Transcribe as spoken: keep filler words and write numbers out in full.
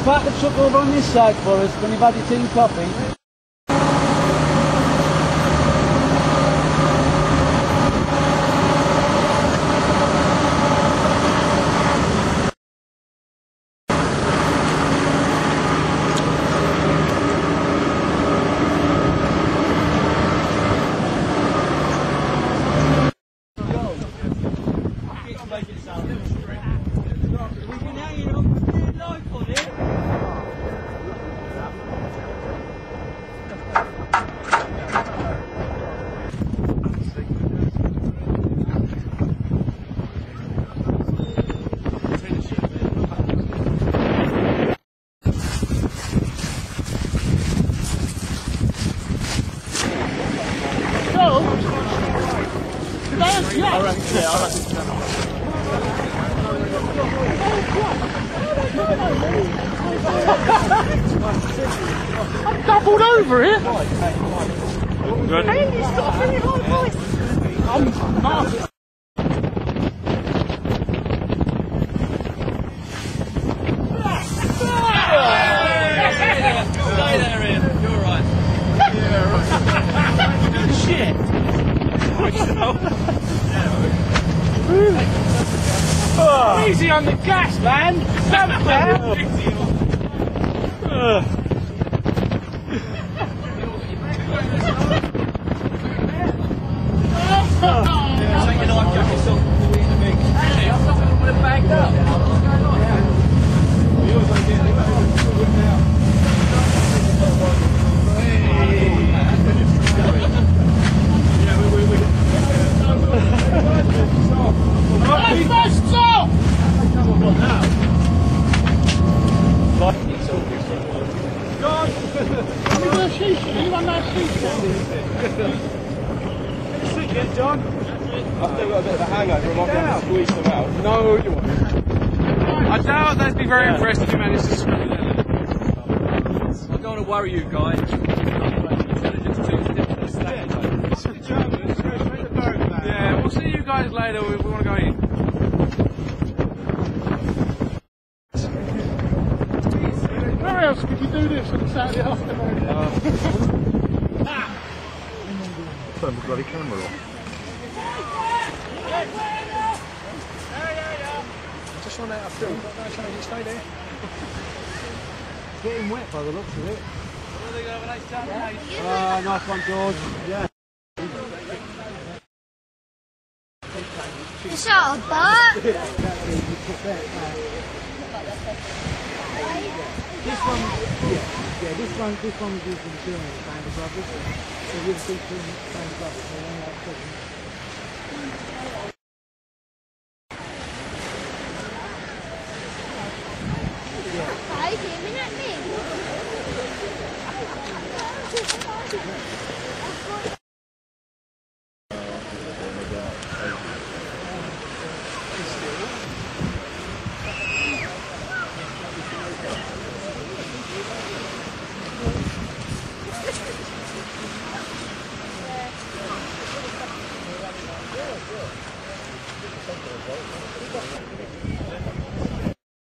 park the truck over on this side for us when you've had your tea and coffee. I'm doubled over here. Good. Andy's got a really high voice. I'm mad. Stay there, Ian. You're alright. Yeah, right. Good shit. Oh. Easy on the gas, man. Easy on. Uh. Take your life jacket, son. Hey, I'm not going to put it bagged up. What's going on? John? I've still got a bit of a hangover, I'm not going to squeeze them out. No, you won't. I doubt they'd be very yeah. impressed if you managed to squeeze them. I don't want to worry you guys. Yeah, we'll see you guys later. We, we want to go in. Where else could you do this on a Saturday afternoon? Uh, Turn the bloody camera off. Just run out of film, but no change it, stay there. It's getting wet by the looks of it. Well, they're going to have a nice time, mate. Ah, nice one, George. Yeah. Shut up, Bert. This one, yeah, yeah, this one, this one was used in the film with the Band of Brothers. So you'll see film Band of Brothers, so they like